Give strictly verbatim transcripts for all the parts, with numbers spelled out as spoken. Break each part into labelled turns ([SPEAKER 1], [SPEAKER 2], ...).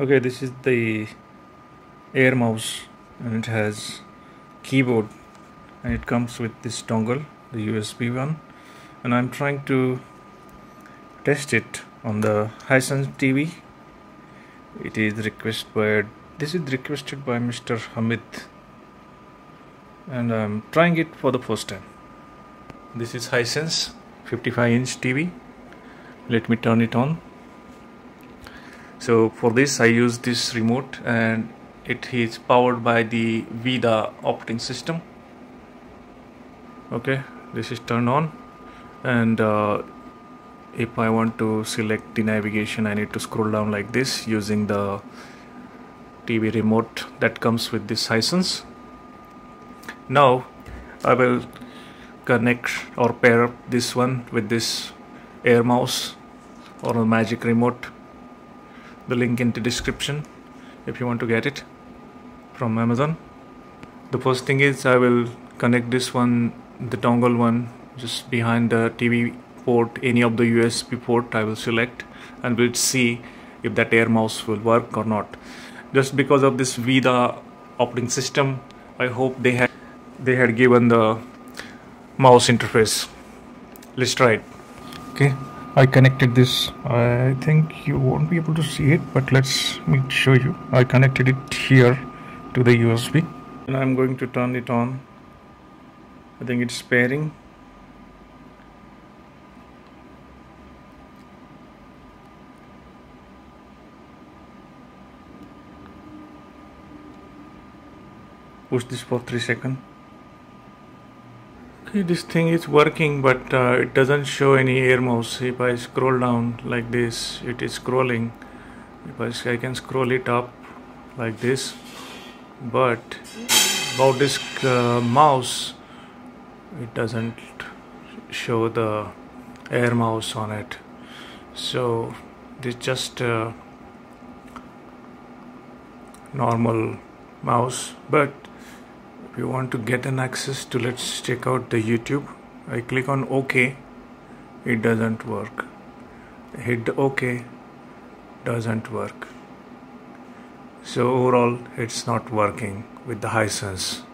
[SPEAKER 1] Okay, this is the Air mouse and it has keyboard and it comes with this dongle, the U S B one, and I'm trying to test it on the HiSense T V. It is requested by this is requested by Mister Hamid, and I'm trying it for the first time. This is HiSense fifty-five inch T V. Let me turn it on. So for this I use this remote, and it is powered by the Vida operating system. Okay, this is turned on, and uh, if I want to select the navigation, I need to scroll down like this using the T V remote that comes with this HiSense. Now I will connect or pair up this one with this Air mouse or a magic remote. The link in the description if you want to get it from Amazon. The first thing is I will connect this one, the dongle one, just behind the T V port. Any of the U S B port I will select, and we'll see if that Air mouse will work or not. Just because of this Vida operating system, I hope they had they had given the mouse interface. Let's try it. Okay, I connected this. I think you won't be able to see it, but let's me show you. I connected it here to the U S B, and I'm going to turn it on. I think it's pairing. Push this for three seconds. Okay, this thing is working, but uh, it doesn't show any Air mouse. If I scroll down like this, it is scrolling. If I, I can scroll it up like this, but about this uh, mouse, it doesn't show the Air mouse on it. So this just a normal mouse. But if you want to get an access to, let's check out the YouTube. I click on OK, it doesn't work. Hit the OK, doesn't work. So overall it's not working with the HiSense.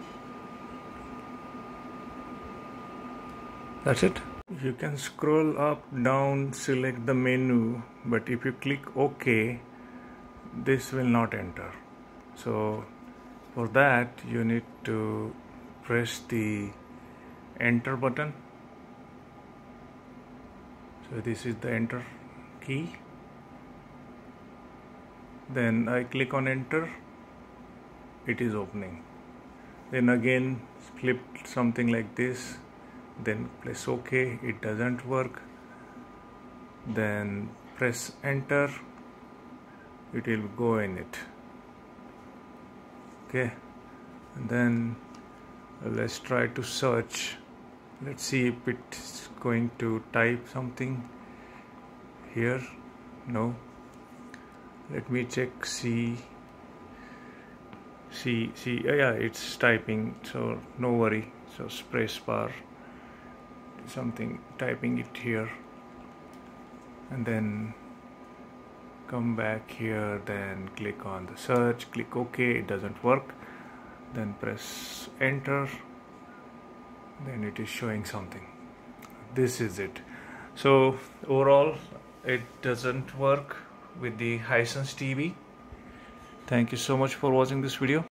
[SPEAKER 1] That's it. You can scroll up, down, select the menu, but if you click OK, this will not enter. So for that you need to press the enter button. So this is the enter key. Then I click on enter, it is opening. Then again flip something like this, then press OK, it doesn't work. Then press enter, it will go in it. Okay, and then uh, let's try to search. Let's see if it's going to type something here. No. Let me check. See, see, see. Oh, yeah, it's typing. So no worry. So space bar, something typing it here, and then come back here, then click on the search, click OK, it doesn't work, then press enter, then it is showing something. This is it. So overall it doesn't work with the HiSense T V. Thank you so much for watching this video.